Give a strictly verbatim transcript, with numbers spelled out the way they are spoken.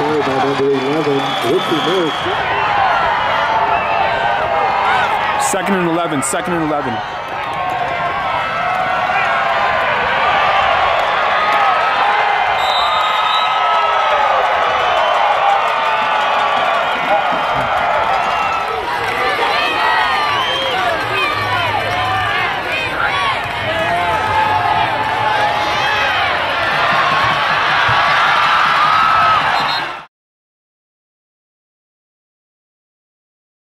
play by number eleven, Ricky Milks. Second and eleven, second and eleven.